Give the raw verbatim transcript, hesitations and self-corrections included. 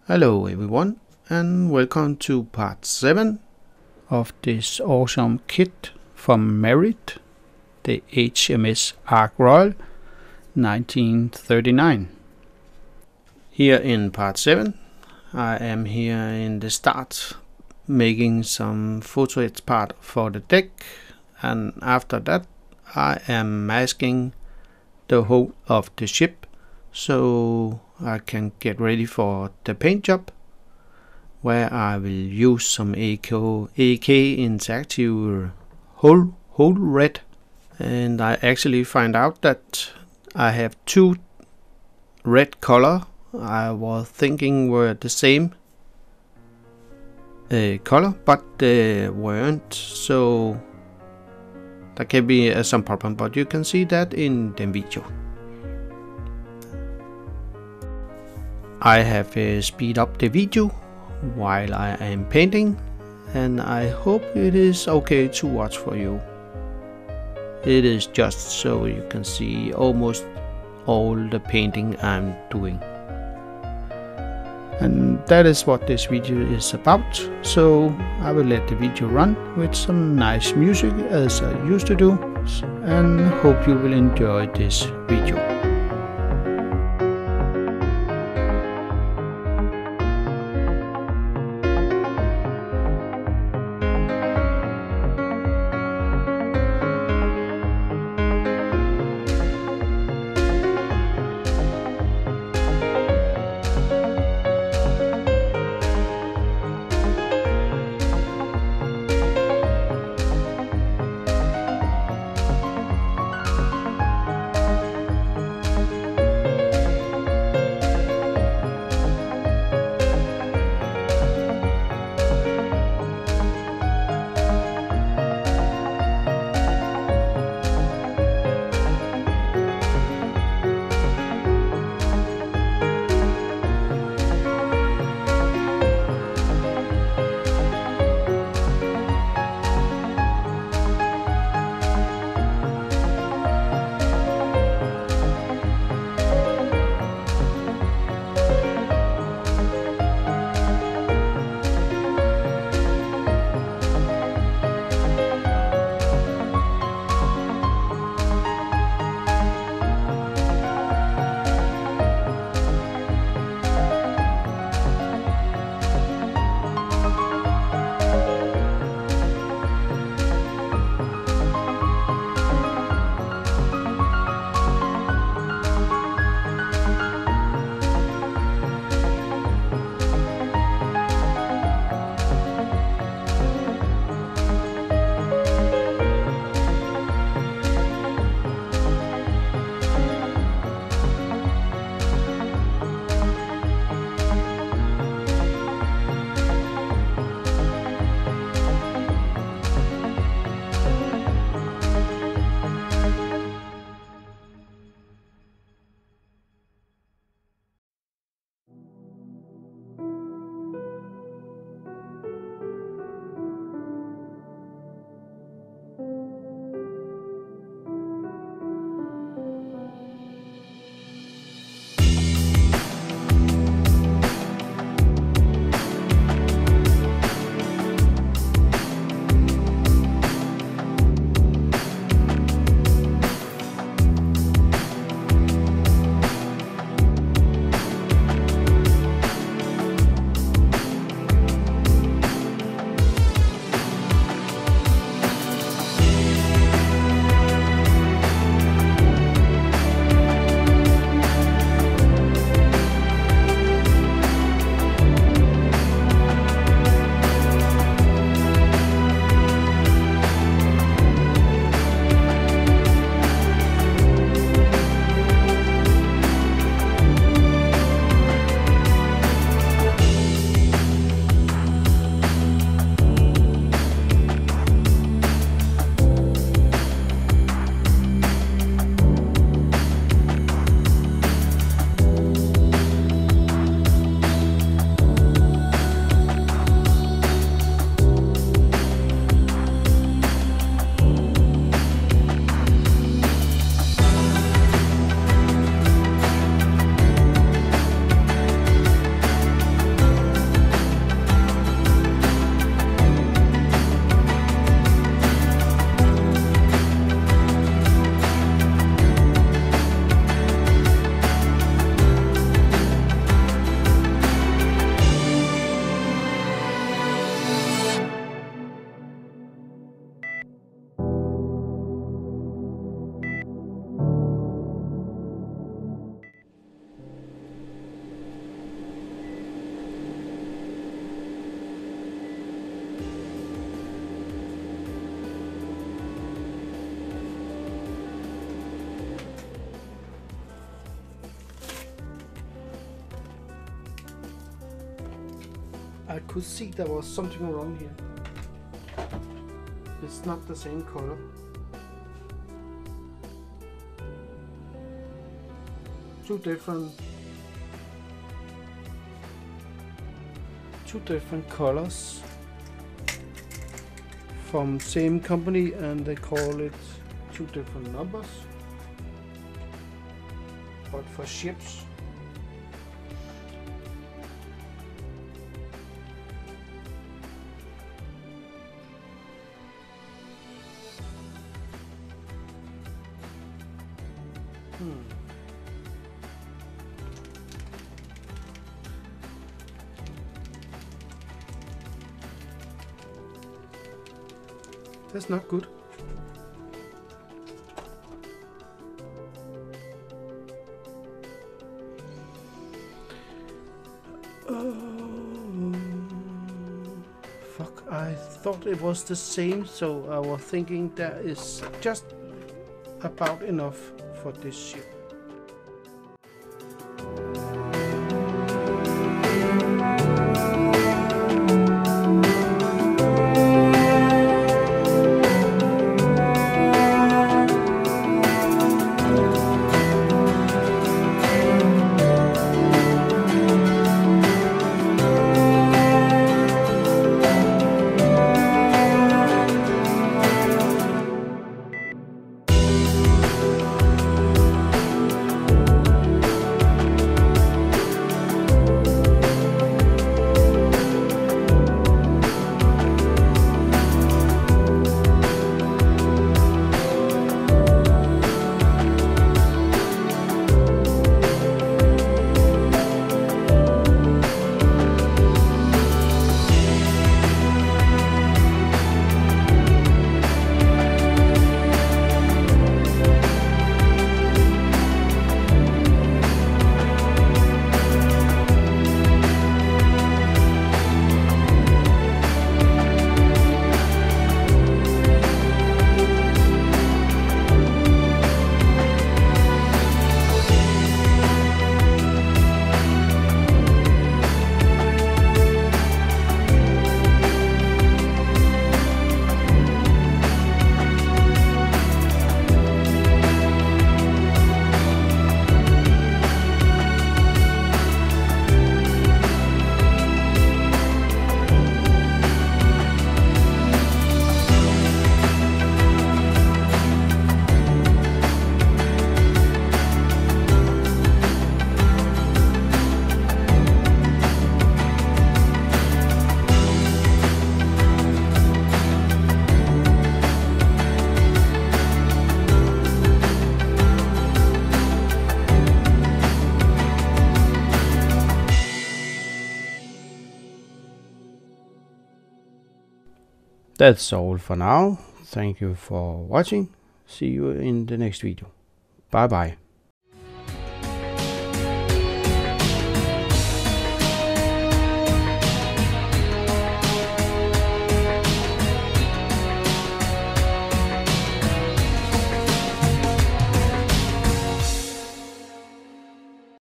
Hello everyone, and welcome to part seven of this awesome kit from Merit, the H M S Ark Royal nineteen thirty-nine. Here in part seven I am here in the start making some photo edge part for the deck, and after that I am masking the whole of the ship so I can get ready for the paint job, where I will use some A K interactive whole, whole red. And I actually find out that I have two red color I was thinking were the same uh, color, but they weren't, so there can be uh, some problem, but you can see that in the video. I have uh, speed up the video while I am painting, and I hope it is okay to watch for you. It is just so you can see almost all the painting I'm doing. And that is what this video is about, so I will let the video run with some nice music as I used to do, and hope you will enjoy this video. I could see there was something wrong here. It's not the same color. Two different two different colors from same company, and they call it two different numbers, but for ships. Hmm. That's not good. Oh, fuck, I thought it was the same, so I was thinking that is just about enough for this ship. That's all for now. Thank you for watching. See you in the next video. Bye bye.